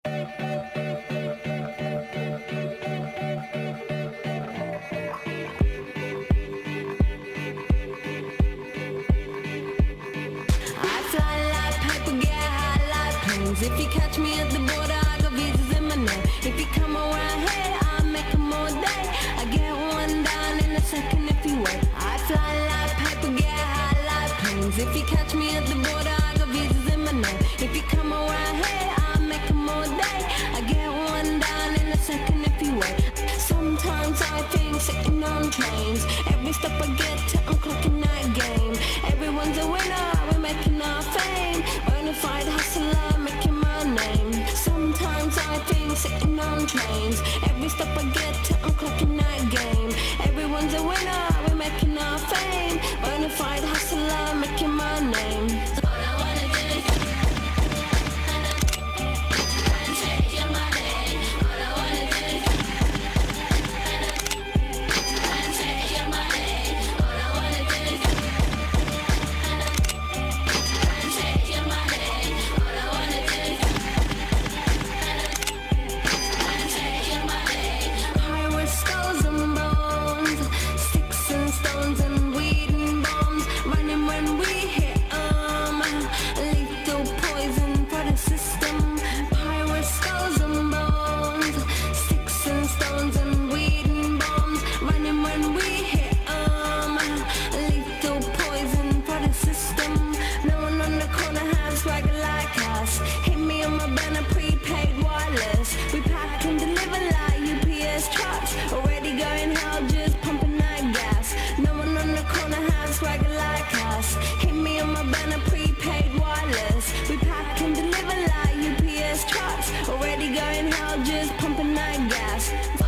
If you catch me at the border, I got visas in my name. If you come around here, I'll make them all day. I get one down in a second if you wait. I fly like paper, get high like planes. If you catch me at the border, I got visas in my name. If you come around here, I'll make them all day. I get one down in a second if you wait. Sometimes I think sitting on trains. Every step I get to, I'm clocking that game. Everyone's a winner, we're making our fame. Bonafide hustler, making my name. Sometimes I think sitting on trains. Every step I get to, I'm clocking that game. Everyone's a winner, we're making our fame. Bonafide hustler, making my name. All I wanna do is change your money. All I wanna do is change your money. All I wanna do is change your money. All I wanna do is change your money. Pirates, skulls and bones, sticks and stones and weed and bombs. Running when we hit 'em, lethal poison for the system. Pirates, skulls and bones, sticks and stones and weed and bombs. Running when we hit 'em, lethal poison for the system. No one on the corner has swagger like us. Hit me on my banner, prepaid wireless. We pack and deliver like UPS trucks. Already going hell, just pumping that gas. No one on the corner has swagger like us. Hit me on my banner, prepaid wireless. We pack and deliver like UPS trucks. Already going hell, just pumping that gas.